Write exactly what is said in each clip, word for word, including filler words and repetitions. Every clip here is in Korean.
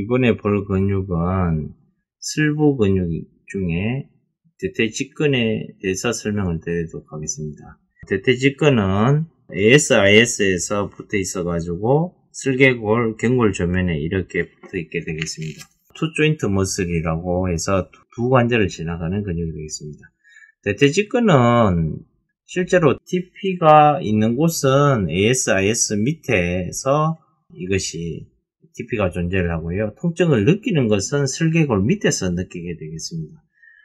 이번에 볼 근육은 슬부 근육 중에 대퇴직근에 대해서 설명을 드리도록 하겠습니다. 대퇴직근은 에이에스아이에스에서 붙어 있어가지고 슬개골, 경골 조면에 이렇게 붙어 있게 되겠습니다. 투 조인트 머슬이라고 해서 두 관절을 지나가는 근육이 되겠습니다. 대퇴직근은 실제로 티피가 있는 곳은 에이에스아이에스 밑에서 이것이 티피가 존재를 하고요. 통증을 느끼는 것은 슬개골 밑에서 느끼게 되겠습니다.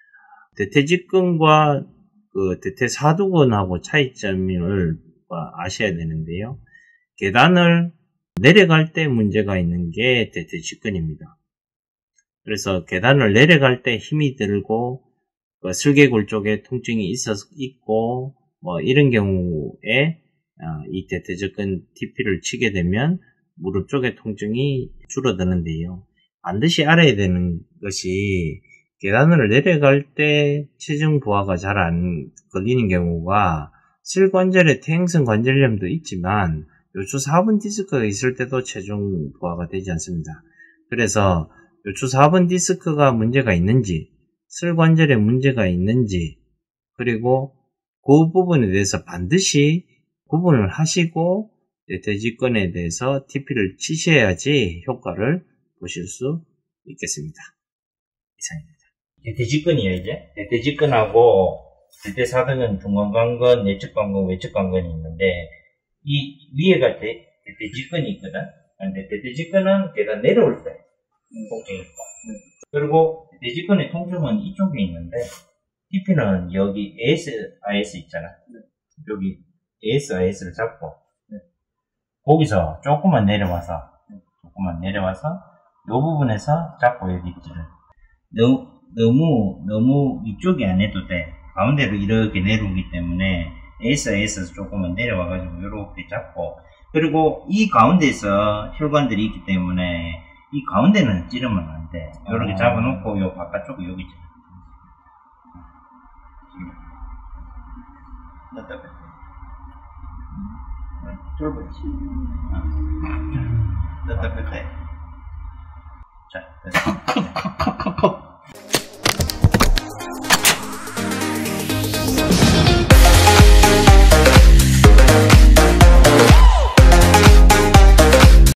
대퇴직근과 그 대퇴사두근하고 차이점을 아셔야 되는데요. 계단을 내려갈 때 문제가 있는 게 대퇴직근입니다. 그래서 계단을 내려갈 때 힘이 들고 그 슬개골 쪽에 통증이 있어 있고 뭐 이런 경우에 이 대퇴직근 티피를 치게 되면 무릎 쪽의 통증이 줄어드는데요. 반드시 알아야 되는 것이 계단을 내려갈 때 체중 부하가 잘 안 걸리는 경우가 실관절에 퇴행성 관절염도 있지만 요추 사 번 디스크가 있을 때도 체중 부하가 되지 않습니다. 그래서 요추 사 번 디스크가 문제가 있는지 슬관절에 문제가 있는지 그리고 그 부분에 대해서 반드시 구분을 하시고 대퇴직근에 대해서 티피를 치셔야지 효과를 보실 수 있겠습니다. 이상입니다. 대퇴직근이에요, 이제. 대퇴직근하고 대퇴사두근, 중간관근, 내측관근, 외측관근이 있는데 이 위에가 대, 대퇴직근이 있거든. 근데 대퇴직근은 계단 내려올 때 통증이 있고 그리고 대퇴직근의 통증은 이쪽에 있는데 티피는 여기 에이에스아이에스 있잖아. 여기 에이에스아이에스를 잡고 거기서 조금만 내려와서 조금만 내려와서 이 부분에서 잡고 여기 있지를 너무 너무 너무 위쪽이 안 해도 돼. 가운데로 이렇게 내려오기 때문에 에이에스아이에스에서 조금만 내려와가지고 이렇게 잡고 그리고 이 가운데에서 혈관들이 있기 때문에 이 가운데는 찌르면 안 돼. 이렇게 아. 잡아놓고 요 바깥쪽 여기 찌르. 넣다 뺐다. 쫄보지. 넣다 뺐다. 자, 됐어.